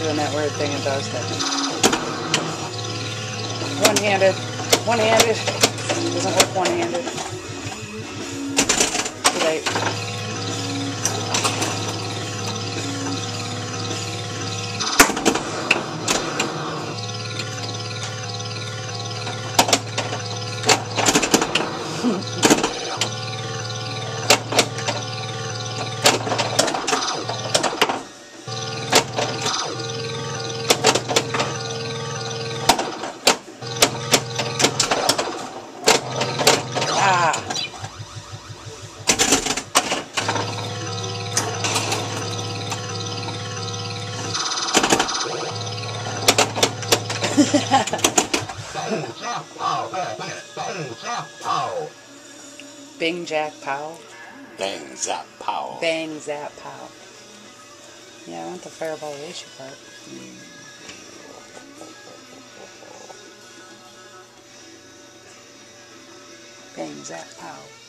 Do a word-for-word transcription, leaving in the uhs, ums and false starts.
doing that weird thing it does. One-handed. One-handed. Doesn't work one-handed. Too late. Ah. Bing, jack, pow. Bang, zap, pow. Bang, zap, pow. Yeah, I want the fireball ratio part. Bang, zap, pow.